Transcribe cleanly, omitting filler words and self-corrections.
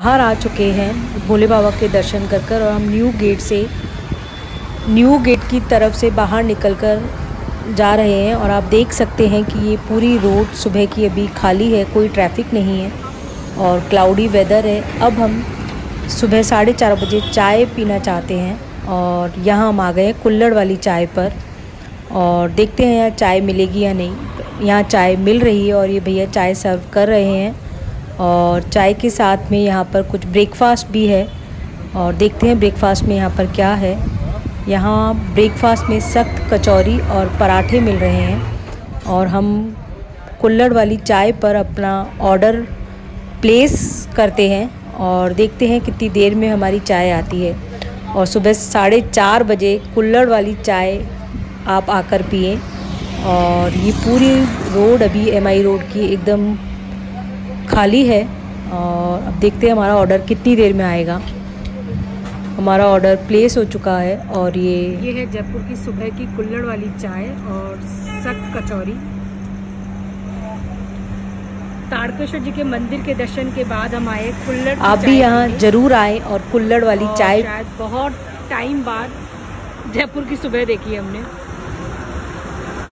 बाहर आ चुके हैं भोले बाबा के दर्शन कर और हम न्यू गेट की तरफ से बाहर निकलकर जा रहे हैं। और आप देख सकते हैं कि ये पूरी रोड सुबह की अभी खाली है, कोई ट्रैफिक नहीं है और क्लाउडी वेदर है। अब हम सुबह 4:30 बजे चाय पीना चाहते हैं और यहाँ हम आ गए हैं कुल्हड़ वाली चाय पर और देखते हैं यहाँ चाय मिलेगी या नहीं। यहाँ चाय मिल रही है और ये भैया चाय सर्व कर रहे हैं और चाय के साथ में यहाँ पर कुछ ब्रेकफास्ट भी है और देखते हैं ब्रेकफास्ट में यहाँ पर क्या है। यहाँ ब्रेकफास्ट में सख्त कचौरी और पराठे मिल रहे हैं और हम कुल्हड़ वाली चाय पर अपना ऑर्डर प्लेस करते हैं और देखते हैं कितनी देर में हमारी चाय आती है। और सुबह 4:30 बजे कुल्हड़ वाली चाय आप आकर पिए। और ये पूरी रोड अभी MI रोड की एकदम खाली है और अब देखते हैं हमारा ऑर्डर कितनी देर में आएगा। हमारा ऑर्डर प्लेस हो चुका है और ये है जयपुर की सुबह की कुल्हड़ वाली चाय और सख्त कचौरी। तारकेश्वर जी के मंदिर के दर्शन के बाद हम आए कुल्हड़। आप भी यहाँ जरूर आए और कुल्हड़ वाली चाय। शायद बहुत टाइम बाद जयपुर की सुबह देखी हमने।